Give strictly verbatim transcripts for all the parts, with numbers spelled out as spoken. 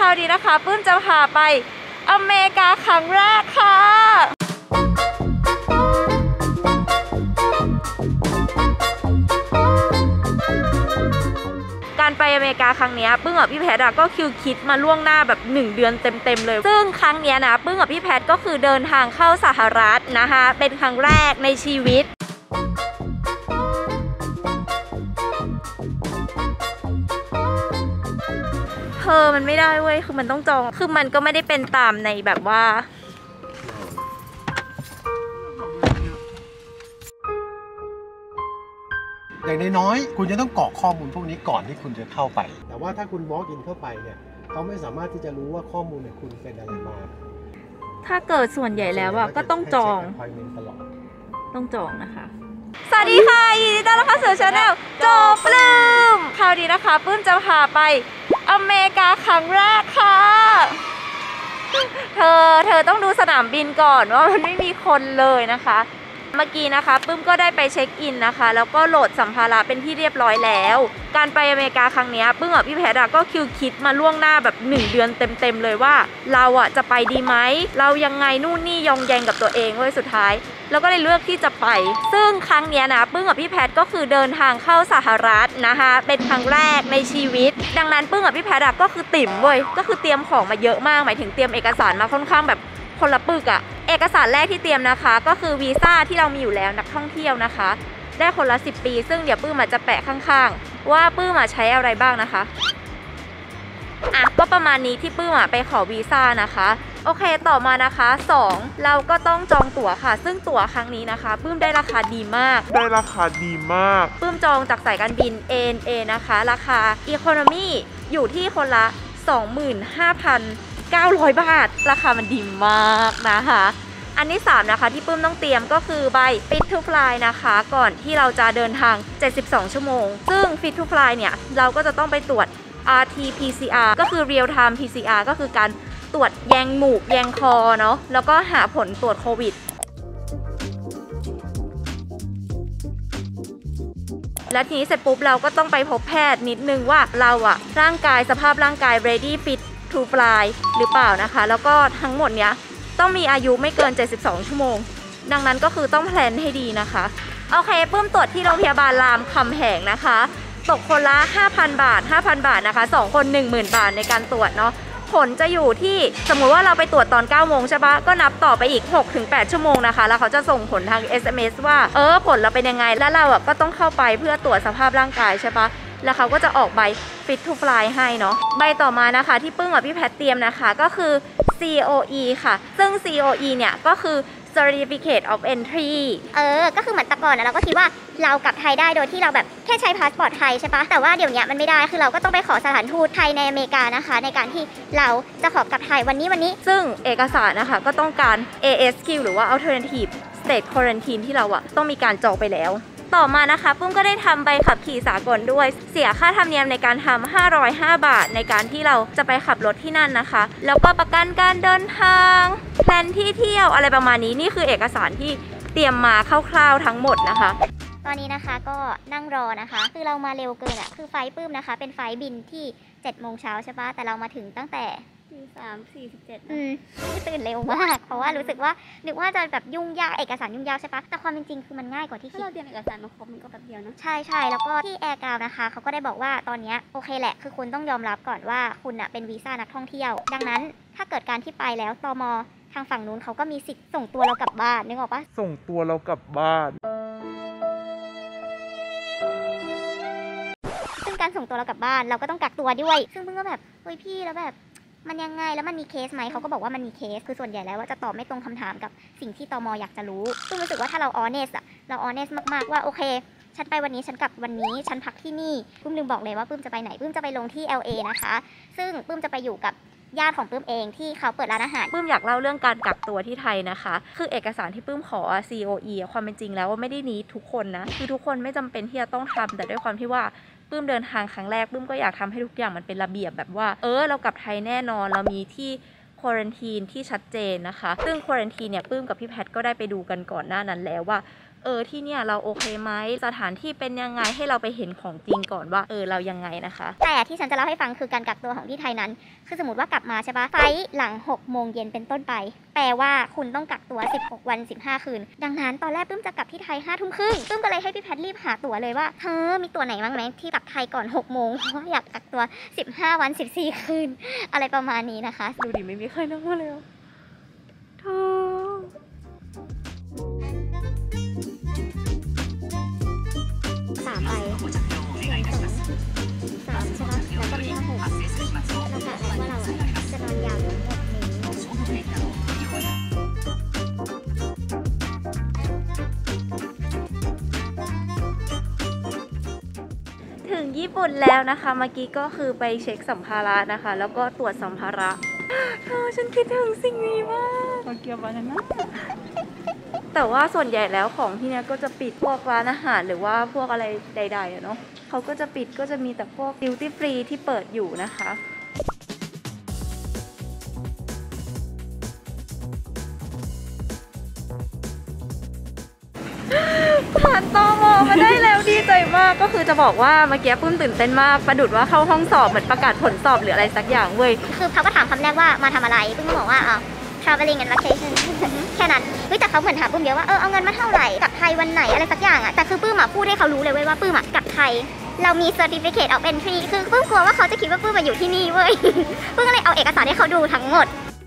าวนี้นะคะปื้มจะพาไปอเมริกาครั้งแรกค่ะการไปอเมริกาครั้งนี้ปื้มกับพี่แพทย์ก็คิวคิดมาล่วงหน้าแบบหนึ่งเดือนเต็มๆเลยซึ่งครั้งนี้นะปื้มกับพี่แพทย์ก็คือเดินทางเข้าสหรัฐนะคะเป็นครั้งแรกในชีวิตเธอมันไม่ได้เว้ยคือมันต้องจองคือมันก็ไม่ได้เป็นตามในแบบว่าอย่างน้อยๆคุณจะต้องกรอกข้อมูลพวกนี้ก่อนที่คุณจะเข้าไปแต่ว่าถ้าคุณ walk in เข้าไปเนี่ยเขาไม่สามารถที่จะรู้ว่าข้อมูลของคุณเป็นอะไรมาถ้าเกิดส่วนใหญ่แล้วอะก็ต้องจองต้องจองนะคะสวัสดีค่ะยินดีต้อนรับเข้าสู่ช่องโจปลื้มคราวนี้นะคะปื้มจะพาไปอเมริกาครั้งแรกค่ะเธอเธอต้องดูสนามบินก่อนว่ามันไม่มีคนเลยนะคะเมื่อกี้นะคะปื้มก็ได้ไปเช็คอินนะคะแล้วก็โหลดสัมภาระเป็นที่เรียบร้อยแล้วการไปอเมริกาครั้งนี้ปื้มกับพี่แพทย์ก็คิวคิดมาล่วงหน้าแบบหนึ่งเดือนเต็มๆเลยว่าเราอ่ะจะไปดีไหมเรายังไงนู่นนี่ยองแยงกับตัวเองเว้ยสุดท้ายแล้วก็เลยเลือกที่จะไปซึ่งครั้งนี้นะปื้มกับพี่แพทย์ก็คือเดินทางเข้าสหรัฐนะคะเป็นครั้งแรกในชีวิตดังนั้นปื้มกับพี่แพทย์ก็คือติ่มเว้ยก็คือเตรียมของมาเยอะมากหมายถึงเตรียมเอกสารมาค่อนข้างแบบคนละปึกอะเอกสารแรกที่เตรียมนะคะก็คือวีซ่าที่เรามีอยู่แล้วนักท่องเที่ยวนะคะได้คนละสิบปีซึ่งเดี๋ยวปื้มจะแปะข้างๆว่าปื้มใช้อะไรบ้างนะคะอ่ะก็ประมาณนี้ที่ปื้มไปขอวีซ่านะคะโอเคต่อมานะคะสองเราก็ต้องจองตั๋วค่ะซึ่งตั๋วครั้งนี้นะคะปื้มได้ราคาดีมากได้ราคาดีมากปื้มจองจากสายการบิน เอ เอ็น เอ นะคะราคา Economy อยู่ที่คนละ สองหมื่นห้าพันเก้าร้อย บาทราคามันดีมากนะคะอันที่สามนะคะที่ปื้มต้องเตรียมก็คือใบ Fit to Fly นะคะก่อนที่เราจะเดินทางเจ็ดสิบสองชั่วโมงซึ่ง Fit to Fly เนี่ยเราก็จะต้องไปตรวจ อาร์ ที พี ซี อาร์ ก็คือ Real Time พี ซี อาร์ ก็คือการตรวจแยงหมูกแยงคอเนาะแล้วก็หาผลตรวจโควิดและทีนี้เสร็จปุ๊บเราก็ต้องไปพบแพทย์นิดนึงว่าเราอะร่างกายสภาพร่างกาย ready fit to fly หรือเปล่านะคะแล้วก็ทั้งหมดเนี้ยต้องมีอายุไม่เกินเจ็ดสิบสองชั่วโมงดังนั้นก็คือต้องแพลนให้ดีนะคะโอเคปื้มตรวจที่โรงพยาบาลรามคำแหงนะคะตกคนละ ห้าพัน บาท ห้าพัน บาทนะคะสองคน หนึ่งหมื่น บาทในการตรวจเนาะผลจะอยู่ที่สมมุติว่าเราไปตรวจตอนเก้าโมงใช่ปะก็นับต่อไปอีก หกถึงแปด ชั่วโมงนะคะแล้วเขาจะส่งผลทาง เอส เอ็ม เอส ว่าเออผลเราเป็นยังไงแล้วเราอ่ะก็ต้องเข้าไปเพื่อตรวจสภาพร่างกายใช่ปะแล้วเขาก็จะออกใบ Fit to Fly ให้เนาะใบต่อมานะคะที่ปื้มกับพี่แพทเตรียมนะคะก็คือ ซี โอ อี ค่ะซึ่ง ซี โอ อี เนี่ยก็คือ Certificate of Entry เออก็คือเหมือนแต่ก่อนนะเราก็คิดว่าเรากลับไทยได้โดยที่เราแบบแค่ใช้พาสปอร์ตไทยใช่ปะแต่ว่าเดี๋ยวนี้มันไม่ได้คือเราก็ต้องไปขอสถานทูตไทยในอเมริกานะคะในการที่เราจะขอกลับไทยวันนี้วันนี้ซึ่งเอกสารนะคะก็ต้องการ เอ เอส คิว หรือว่า Alternative State Quarantine ที่เราอะต้องมีการจองไปแล้วต่อมานะคะปุ้มก็ได้ทำใบขับขี่สากลด้วยเสียค่าธรรมเนียมในการทำห้าร้อยห้าบาทในการที่เราจะไปขับรถที่นั่นนะคะแล้วก็ประกันการเดินทางแพลนที่เที่ยวอะไรประมาณนี้นี่คือเอกสารที่เตรียมมาคร่าวๆทั้งหมดนะคะตอนนี้นะคะก็นั่งรอนะคะคือเรามาเร็วเกินอ่ะคือไฟปื้มนะคะเป็นไฟบินที่เจ็ดโมงเช้าใช่ปะแต่เรามาถึงตั้งแต่ตีสามสี่สิบเจ็ดอืมตื่นเร็วมากเพราะว่ารู้สึกว่านึกว่าจะแบบยุ่งยากเอกสารยุ่งยากใช่ปะแต่ความเป็นจริงคือมันง่ายกว่าที่คิดเราเตรียมเอกสารมาครบมันก็แบบเดียวเนาะใช่ใช่แล้วก็ที่แอร์กราวนะคะเขาก็ได้บอกว่าตอนนี้โอเคแหละคือคุณต้องยอมรับก่อนว่าคุณอ่ะเป็นวีซ่านักท่องเที่ยวดังนั้นถ้าเกิดการที่ไปแล้วตม.ทางฝั่งนู้นเขาก็มีสิทธิ์ส่งตัวเรากลับบ้านนึกออกปะส่งตัวเรากลับบ้านซึ่งการส่งตัวเรากลับบ้านเราก็ต้องกักตัวด้วยซึ่งเพิ่งก็แบบเฮ้ยพี่แล้วแบบมันยังไงแล้วมันมีเคสไหมเขาก็บอกว่ามันมีเคสคือส่วนใหญ่แล้วว่าจะตอบไม่ตรงคำถามกับสิ่งที่ตม.อยากจะรู้ซึ่งรู้สึกว่าถ้าเรา honest อะเรา honest มากๆว่าโอเคฉันไปวันนี้ฉันกลับวันนี้ฉันพักที่นี่ปื้มลืมบอกเลยว่าปื้มจะไปไหนปื้มจะไปลงที่ แอล เอ นะคะซึ่งปื้มจะไปอยู่กับญาติของปื้มเองที่เขาเปิดร้านอาหารปื้มอยากเล่าเรื่องการกักตัวที่ไทยนะคะคือเอกสารที่ปื้มขอ ซี โอ อี ความเป็นจริงแล้วว่าไม่ได้นี้ทุกคนนะคือทุกคนไม่จำเป็นที่จะต้องทำแต่ด้วยความที่ว่าปื้มเดินทางครั้งแรกปื้มก็อยากทำให้ทุกอย่างมันเป็นระเบียบแบบว่าเออเรากลับไทยแน่นอนเรามีที่ควอรันทีนที่ชัดเจนนะคะซึ่งควอรันทีนเนี่ยปื้มกับพี่แพทก็ได้ไปดูกันก่อนหน้านั้นแล้วว่าเออที่เนี่ยเราโอเคไหมสถานที่เป็นยังไงให้เราไปเห็นของจริงก่อนว่าเออเรายังไงนะคะแต่ที่ฉันจะเล่าให้ฟังคือการกักตัวของที่ไทยนั้นคือสมมติว่ากลับมาใช่ปะไฟหลังหกโมงเย็นเป็นต้นไปแปลว่าคุณต้องกักตัวสิบหกวันสิบห้าคืนดังนั้นตอนแรกปื้มจะกลับที่ไทยห้าทุ่มครึ่งปื้มก็เลยให้พี่แพทรีบหาตั๋วเลยว่าเธอมีตั๋วไหนบ้างไหมที่กลับไทยก่อนหกโมงเพราะว่าอยากกักตัวสิบห้าวันสิบสี่คืนอะไรประมาณนี้นะคะดูดิไม่มีใครนั่งมาเลยเธอสามไปสองสามใช่ปะแล้วก็มีห้าหกเรากะแล้วว่าเราจะนอนยาวถึงหกถึงญี่ปุ่นแล้วนะคะเมื่อกี้ก็คือไปเช็คสัมภาระนะคะแล้วก็ตรวจสัมภาระเธอฉันคิดถึงสิ่งนี้มากเกี่ยวกับนั้นแต่ว่าส่วนใหญ่แล้วของที่เนี้ยก็จะปิดพวกร้านอาหารหรือว่าพวกอะไรใดๆอะเนาะเขาก็จะปิดก็จะมีแต่พวกดิวตี้ฟรีที่เปิดอยู่นะคะผ่านตม.มาได้แล้วดีใจมากก็คือจะบอกว่าเมื่อกี้ปื้มตื่นเต้นมากประดุจว่าเข้าห้องสอบเหมือนประกาศผลสอบหรืออะไรสักอย่างเว้ยคือเขาก็ถามคำแรกว่ามาทำอะไรปื้มก็บอกว่าอ่า traveling and vacation แค่นั้นเฮ้ยแต่เขาเหมือนถามปื้มเยอะว่าเออเอาเงินมาเท่าไหร่กลับไทยวันไหนอะไรสักอย่างอ่ะแต่คือปื้มอ่ะพูดให้เขารู้เลยเว้ยว่าปื้มอ่ะกลับไทยเรามี certificate of entry คือปื้มกลัวว่าเขาจะคิดว่าปื้มมาอยู่ที่นี่เว้ยปื้มก็เลยเอาเอกสารให้เขาดูทั้งหมด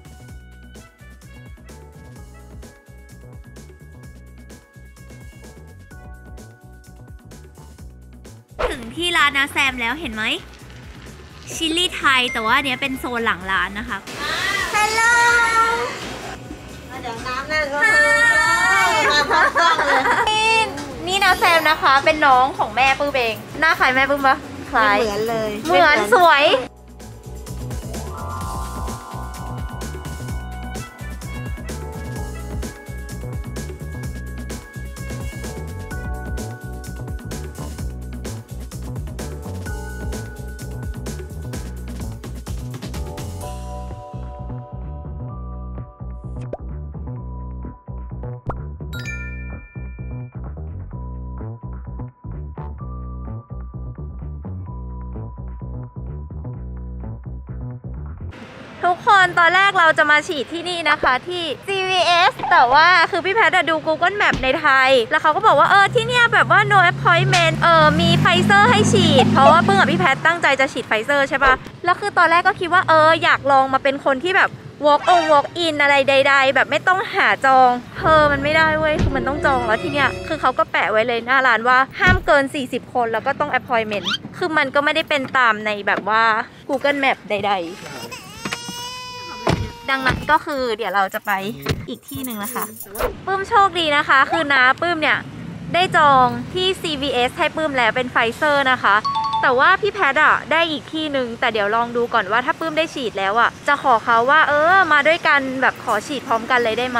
ถึงที่ร้านนาแซมแล้วเห็นไหมชิลลี่ไทยแต่ว่าเนี้ยเป็นโซนหลังร้านนะคะฮัลโหลเดี๋ยวน้ำนั่นก็มาพร้อมๆเลยนี่นาแซมนะคะเป็นน้องของแม่ปื้มเองหน้าคล้ายแม่ปื้มปะคล้ายเหมือนเลยเหมือนสวยทุกคนตอนแรกเราจะมาฉีดที่นี่นะคะที่ ซี วี เอส แต่ว่าคือพี่แพทย์ดู Google Map ในไทยแล้วเขาก็บอกว่าเออที่เนี่ยแบบว่า no appointment เออมีไฟเซอร์ให้ฉีดเพราะว่าเพิ่งกับพี่แพทย์ตั้งใจจะฉีดไฟเซอร์ใช่ปะแล้วคือตอนแรกก็คิดว่าเอออยากลองมาเป็นคนที่แบบ walk on walk in อะไรใดๆแบบไม่ต้องหาจองเธอมันไม่ได้เว้ยคือมันต้องจองแล้วที่เนี่ยคือเขาก็แปะไว้เลยหน้าร้านว่าห้ามเกินสี่สิบคนแล้วก็ต้อง appointment คือมันก็ไม่ได้เป็นตามในแบบว่า Google Map ใดๆดังนั้นก็คือเดี๋ยวเราจะไปอีกที่หนึ่งนะคะปื้มโชคดีนะคะคือน้าปื้มเนี่ยได้จองที่ ซี วี เอส ให้ปื้มแล้วเป็นไฟเซอร์นะคะแต่ว่าพี่แพทย์อะได้อีกที่หนึ่งแต่เดี๋ยวลองดูก่อนว่าถ้าปื้มได้ฉีดแล้วอะจะขอเขาว่าเออมาด้วยกันแบบขอฉีดพร้อมกันเลยได้ไหม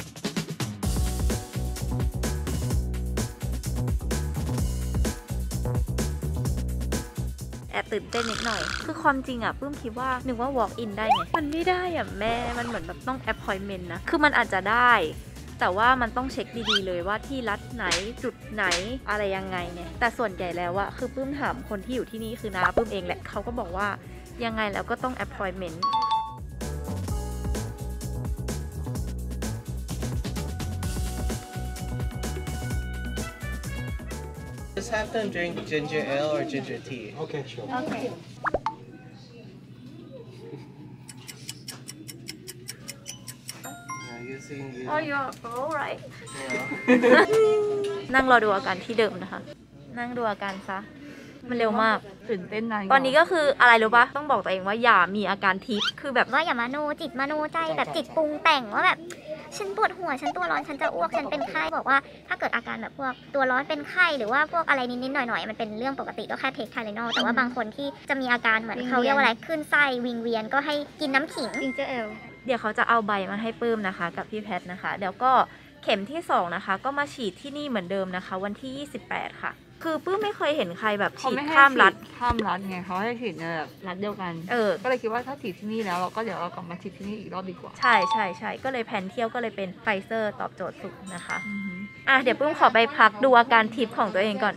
แอบตื่นเต้นนิดหน่อยคือความจริงอ่ะปื้มคิดว่านึกว่า walk in ได้ไงมันไม่ได้อ่ะแม่มันเหมือนแบบต้อง appointment นะคือมันอาจจะได้แต่ว่ามันต้องเช็คดีๆเลยว่าที่รัฐไหนจุดไหนอะไรยังไงเนี่ยแต่ส่วนใหญ่แล้วอะคือปื้มถามคนที่อยู่ที่นี่คือน้าปื้มเองแหละเขาก็บอกว่ายังไงแล้วก็ต้อง appointment Just have them drink ginger ale or ginger tea. Okay, sure. Okay. Yeah, you sing. You. Oh, you're alright. Yeah. นั่งรอดูอาการที่เดิมนะคะนั่งดูอาการซะมันเร็วมากตื่นเต้นนานตอนนี้ก็คืออะไรรู้ปะต้องบอกตัวเองว่าอย่ามีอาการทิพย์คือแบบว่าอย่ามาโนจิตมาโนใจแบบจิตปรุงแต่งว่าแบบฉันปวดหัวฉันตัวร้อนฉันจะอ้วกฉันเป็นไข้บอกว่าถ้าเกิดอาการแบบพวกตัวร้อนเป็นไข้หรือว่าพวกอะไรนิดๆหน่อยๆมันเป็นเรื่องปกติก็แค่เทคไทเลนอลแต่ว่าบางคนที่จะมีอาการเหมือนเขาเรียกว่าอะไรขึ้นไส้วิงเวียนก็ให้กินน้ำขิงจิงเจอร์เอลเดี๋ยวเขาจะเอาใบมาให้ปื้มนะคะกับพี่แพทนะคะเดี๋ยวก็เข็มที่สองนะคะก็มาฉีดที่นี่เหมือนเดิมนะคะวันที่ยี่สิบแปดค่ะคือปื้มไม่เคยเห็นใครแบบเขาฉีดไม่ให้ข้ามรัฐฉีดข้ามรัฐไงเขาให้ฉีดในแบบรัฐเดียวกันเออก็เลยคิดว่าถ้าฉีดที่นี่แล้วเราก็เดี๋ยวเรากลับมาฉีดที่นี่อีกรอบดีกว่าใช่ใช่ใช่ก็เลยแผนเที่ยวก็เลยเป็นไฟเซอร์ตอบโจทย์สุดนะคะอ่ะเดี๋ยวปื้มขอไปพักดูอาการทิพย์ของตัวเองก่อน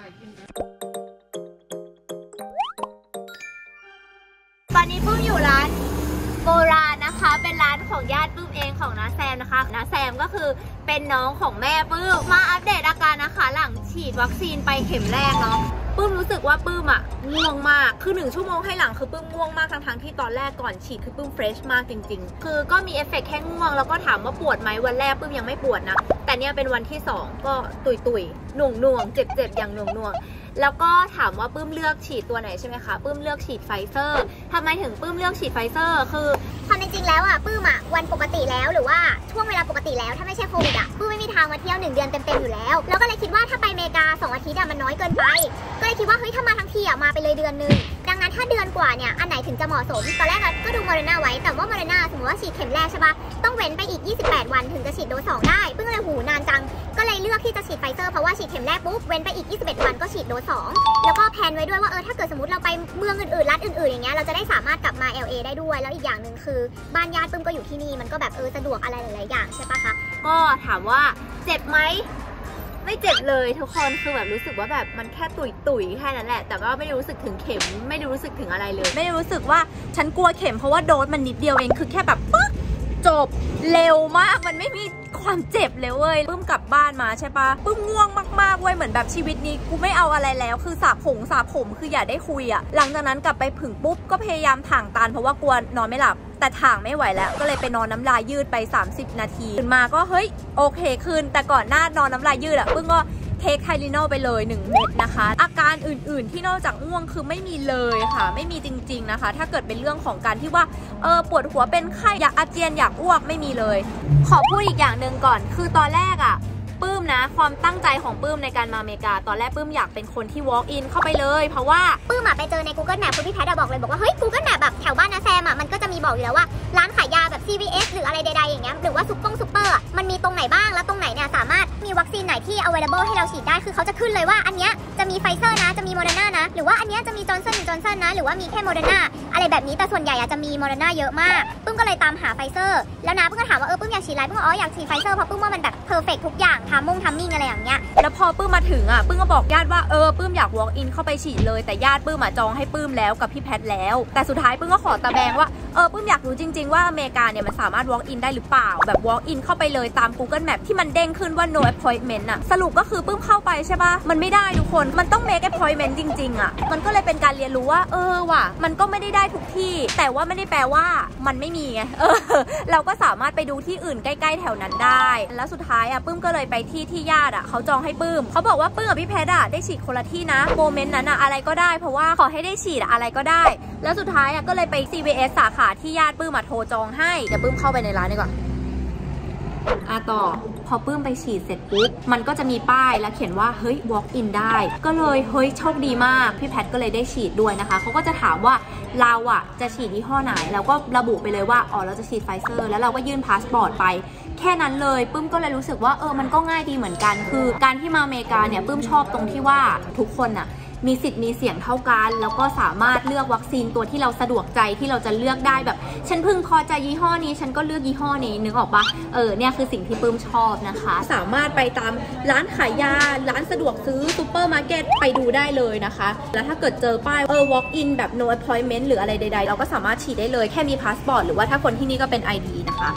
ตอนนี้ปื้มอยู่ร้านโบราณนะคะเป็นร้านของญาติปื้มเองของน้าแซมนะคะน้าแซมก็คือเป็นน้องของแม่ปื้มมาอัปเดตอาการนะคะหลังฉีดวัคซีนไปเข็มแรกเนาะปื้มรู้สึกว่าปื้มอะง่วงมากคือหนึ่งชั่วโมงให้หลังคือปื้มง่วงมากทั้งๆที่ตอนแรกก่อนฉีดคือปื้มเฟรชมากจริงๆคือก็มีเอฟเฟกต์แค่ง่วงแล้วก็ถามว่าปวดไหมวันแรกปื้มยังไม่ปวดนะแต่เนี่ยเป็นวันที่สองก็ตุยตุยหน่วงหน่วงเจ็บเจ็บอย่างหน่วงหน่วงแล้วก็ถามว่าปื้มเลือกฉีดตัวไหนใช่ไหมคะปื้มเลือกฉีดไฟเซอร์ทำไมถึงปื้มเลือกฉีดไฟเซอร์คือความเป็นจริงแล้วอ่ะปื้มอ่ะวันปกติแล้วหรือว่าช่วงเวลาปกติแล้วถ้าไม่ใช่โควิดอ่ะปื้มไม่มีทางมาเที่ยวหนึ่งเดือนเต็มๆอยู่แล้วแล้วก็เลยคิดว่าถ้าไปอเมริกาสองอาทิตย์อ่ะมันน้อยเกินไปก็เลยคิดว่าเฮ้ยถ้ามาทั้งทีอ่ะมาไปเลยเดือนนึงดังนั้นถ้าเดือนกว่าเนี่ยอันไหนถึงจะเหมาะสมตอนแรกก็ดูโมเดอร์นาไว้แต่ว่าโมเดอร์นาสมมติว่าฉีดเข็มแรกใช่ปะต้องเว้นไปอีกยี่สิบแปดวันถึงจะฉีดโดสสองได้ปื้มเลยหูนานจังก็เลยเลือกที่จะฉีดไฟเซอร์เพราะว่าฉีดเข็มแรกปุ๊บเว้นไปอีกยี่สิบเอ็ดวันก็ฉีดโดสสองแล้วก็แพลนไว้ด้วยว่าเออถ้าเกิดสมมติเราไปเมืองอื่นๆรัฐอื่นๆอย่างเงี้ยเราจะได้สามารถกลับมา แอล เอ ได้ด้วยแล้วอีกอย่างหนึ่งคือบ้านญาติปื้มก็อยู่ที่นี่มันก็แบบเออสะดวกอะไรหลายๆอย่างใช่ปะคะก็ถามว่าเจ็บไหมไม่เจ็บเลยทุกคนคือแบบรู้สึกว่าแบบมันแค่ตุยตุยแค่นั้นแหละแต่ว่าไม่ได้รู้สึกถึงเข็มไม่ได้รู้สึกถึงอะไรเลยไม่ได้รู้สึกว่าฉันกลัวเข็มเพราะว่าโดสมันนิดเดียวเองคือแค่แบบปึ๊กจบเร็วมากมันไม่มีความเจ็บเลยเว้ยปื้มกลับบ้านมาใช่ปะปื้มง่วงมากๆเว้ยเหมือนแบบชีวิตนี้กูไม่เอาอะไรแล้วคือสระผมสระผมคืออย่าได้คุยอะหลังจากนั้นกลับไปผึ่งปุ๊บก็พยายามถ่างตาเพราะว่ากลัวนอนไม่หลับแต่ถ่างไม่ไหวแล้วก็เลยไปนอนน้ำลายยืดไปสามสิบนาทีตื่นมาก็เฮ้ยโอเคขึ้นแต่ก่อนหน้านอนน้ำลายยืดอะปื้มก็เทคไทลิโนไปเลยหนึ่งเม็ดนะคะอาการอื่นๆที่นอกจากง่วงคือไม่มีเลยค่ะไม่มีจริงๆนะคะถ้าเกิดเป็นเรื่องของการที่ว่าเออปวดหัวเป็นไข้อยากอาเจียนอยากอ้วกไม่มีเลยขอพูดอีกอย่างหนึ่งก่อนคือตอนแรกอะปื้มนะความตั้งใจของปื้มในการมาอเมริกาตอนแรกปื้มอยากเป็นคนที่ walk in เข้าไปเลยเพราะว่าปื้มอะไปเจอใน Google Map คือพี่แพทย์บอกเลยบอกว่าเฮ้ย Google Map แบบแถวบ้านนาแซมอะมันก็จะมีบอกอยู่แล้วว่าร้านขายยาแบบ ซี วี เอส หรืออะไรใดๆอย่างเงี้ยหรือว่าซุปเปอร์ซุปเปอร์มันมีตรงไหนบ้างแล้วตรงไหนเนี่ยสามารถมีวัคซีนไหนที่ available ให้เราฉีดได้คือเขาจะขึ้นเลยว่าอันเนี้ยจะมีไฟเซอร์นะจะมีโมเดอร์นานะหรือว่าอันเนี้ยจะมีจอห์นสันจอห์นสันนะหรือว่ามีแค่โมเดอร์นาอะไรแบบนี้แต่ส่วนใหญ่อะจะมีโมเดอร์นาเยอะมากปื้มก็เลยตามหาไฟเซอร์แล้วนะปื้มก็ถามว่าเออปื้มอยากฉีดอะไรปื้มอ๋ออยากฉีดไฟเซอร์เพราะปื้มว่ามันแบบเพอร์เฟกต์ทุกอย่างทามมุ่งทามมิ่งอะไรอย่างเงี้ยแล้วพอปื้มมาถึงอ่ะปื้มก็บอกญาติว่าเออปื้มอยาก walk in เข้าไปฉีดเลยแต่ญาติปื้มอ่ะจองให้ปื้มแล้วกับพี่แพทแล้วแต่สุดท้ายปื้มก็ขอตะแบงว่าเออปื้มอยากรู้จริงๆว่าอเมริกาเนี่ยมันสามารถ walk in ได้หรือเปล่าแบบ walk in เข้าไปเลยตาม Google Map ที่มันเด้งขึ้นว่า no appointment อ่ะสรุปก็คือปื้มเข้าไปใช่ปะมันไม่ได้ทุกคนมันต้อง make appointment จริงๆอ่ะมันก็เลยเป็นการเรียนรู้ว่าเออว่ะมันก็ไม่ได้ได้ทุกที่แต่ว่าไม่ได้แปลว่ามันไม่มีไงเออเราก็สามารถไปดูที่อื่นใกล้ๆแถวนั้นได้แล้วสุดท้ายอ่ะปื้มก็เลยไปที่ที่ญาติอ่ะเขาจองให้ปื้มเขาบอกว่าปื้มกับพี่แพทย์อ่ะได้ฉีดคนละที่นะโมเมนต์นั้นอ่ะอะไรก็ได้เพราะว่าขอให้ได้ฉีดอะไรก็ได้แล้วสุดท้ายอ่ะก็เลยไป ซี วี เอส สาขาที่ญาติปื้มมาโทรจองให้เดี๋ยวปื้มเข้าไปในร้านดีกว่าอ่ะต่อพอปื้มไปฉีดเสร็จปุ๊บมันก็จะมีป้ายแล้วเขียนว่าเฮ้ย walk in ได้ก็เลยเฮ้ยโชคดีมากพี่แพทย์ก็เลยได้ฉีดด้วยนะคะเขาก็จะถามว่าเราอ่ะจะฉีดยี่ห้อไหนแล้วก็ระบุไปเลยว่าอ๋อเราจะฉีดไฟเซอร์แล้วเราก็ยื่นพาสปอร์ตไปแค่นั้นเลยปื้มก็เลยรู้สึกว่าเออมันก็ง่ายดีเหมือนกันคือการที่มาอเมริกาเนี่ยปื้มชอบตรงที่ว่าทุกคนอ่ะมีสิทธิ์มีเสียงเท่ากันแล้วก็สามารถเลือกวัคซีนตัวที่เราสะดวกใจที่เราจะเลือกได้แบบฉันพึงพอใจยี่ห้อนี้ฉันก็เลือกยี่ห้อนี้นึกออกปะเออเนี่ยคือสิ่งที่ปื้มชอบนะคะสามารถไปตามร้านขายยาร้านสะดวกซื้อซูเปอร์มาร์เก็ตไปดูได้เลยนะคะแล้วถ้าเกิดเจอป้ายเออ walk in แบบ no appointment หรืออะไรใดๆเราก็สามารถฉีดได้เลยแค่มีพาสปอร์ตหรือว่าถ้าคนที่นี่ก็เป็น ไอ ดี นะคะ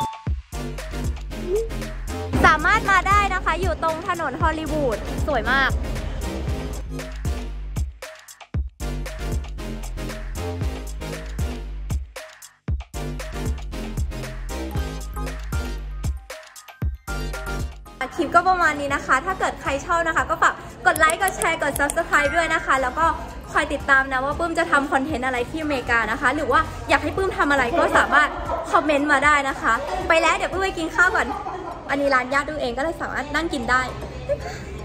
สามารถมาได้นะคะอยู่ตรงถนนฮอลลีวูดสวยมากคลิปก็ประมาณนี้นะคะถ้าเกิดใครชอบนะคะก็ฝากกดไลค์กดแชร์กด ซับสไครบ์ ด้วยนะคะแล้วก็คอยติดตามนะว่าปื้มจะทำคอนเทนต์อะไรที่อเมริกานะคะหรือว่าอยากให้ปื้มทำอะไรก็สามารถคอมเมนต์มาได้นะคะไปแล้วเดี๋ยวปื้มไปกินข้าวก่อนอันนี้ร้านญาติปื้มเองก็เลยสามารถนั่งกินได้บ๊ายบาย